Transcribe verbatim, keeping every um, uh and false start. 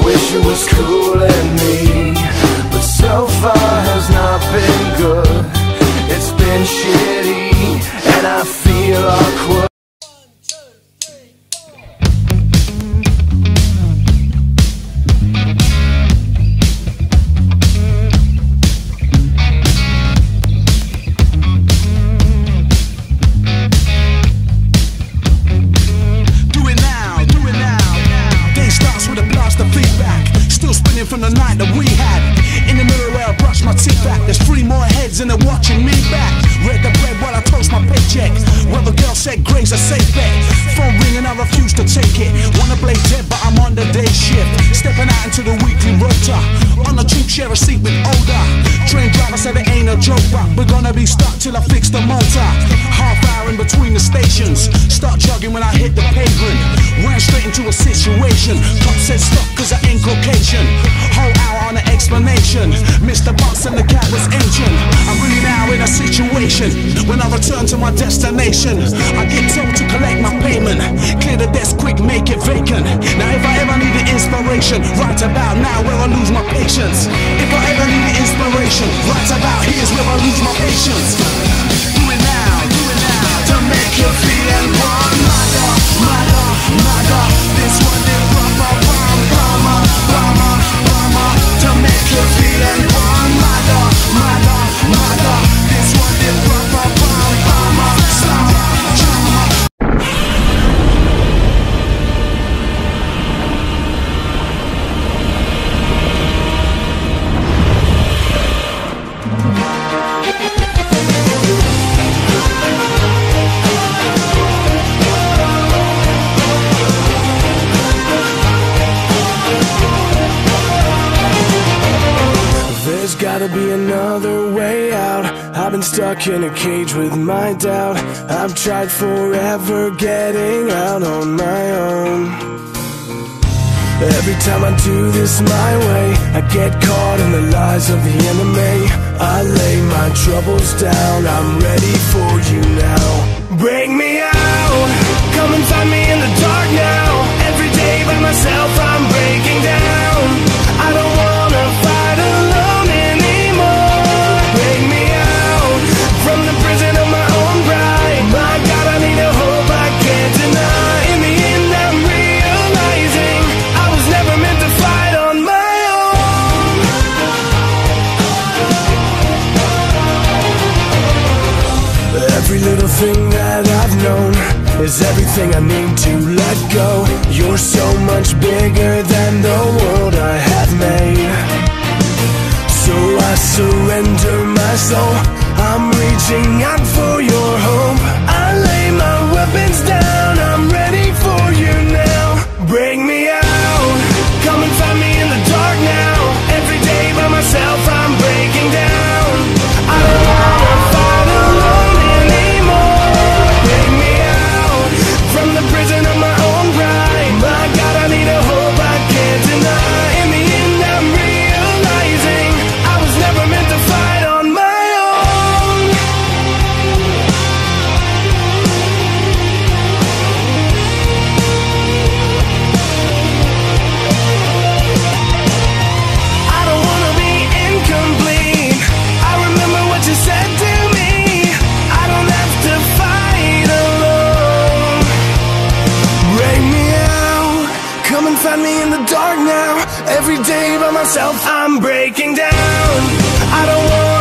wish it was cool and me, but so far has not been good. It's been shitty and I feel awkward. From the night that we had in the mirror where I brush my teeth back. There's three more heads and they're watching me back. Read the bread while I toast my paycheck. Well, the girl said Gray's a safe bet. Phone ringing, I refuse to take it. Wanna play dead, but I'm on the day shift. Stepping out into the weekly rota. On the tube, share a seat with older. Train driver said it ain't a joke, but we're gonna be stuck till I fix the motor. Half hour in between the stations. Start jogging when I hit the pavement. Ran straight into a situation. Cop said stop cause I ain't Caucasian. Whole hour on an explanation. Missed the bus and the cab was engine. I'm really now in a situation. When I return to my destination, I get told to collect my payment. Clear the desk quick, make it vacant. Now if I ever need an inspiration, right about now where I lose my patience. If I ever need an inspiration, right about here's where I lose my patience. Do it now, do it now, to make you feel and run. Mother, mother, mother, this one did proper, bum, bummer, bummer, bummer, to make you feel and run. Mother, mother, mother, this one did proper, bum, bummer, summer, drama. There's gotta be another way out. I've been stuck in a cage with my doubt. I've tried forever getting out on my own. Every time I do this my way, I get caught in the lies of the enemy. I lay my troubles down, I'm ready for you now. Bring me out, come and find me in the dark now. Every day by myself I'm breaking down. I don't wanna fight alone anymore. Bring me out from the prison of my own pride. My God, I need a hope I can't deny. In the end I'm realizing I was never meant to fight on my own. Every little thing that I've known is everything I need to let go. You're so much bigger than the world I have made. So I surrender my soul. I'm reaching out for your hope. I lay my weapons down, I'm ready for you now. Bring me out, come and find me in the dark now. Every day by myself I'm breaking down. I don't wanna fight alone anymore. Bring me out from the prison of my own pride. My God, I need a hope I can't deny. In the end I'm realizing I was never meant to fight on my own. I don't wanna be incomplete. I remember what you said to me. I don't have to fight alone. Bring me out, come and find me in the dark now. Every day by myself I'm breaking down. I don't want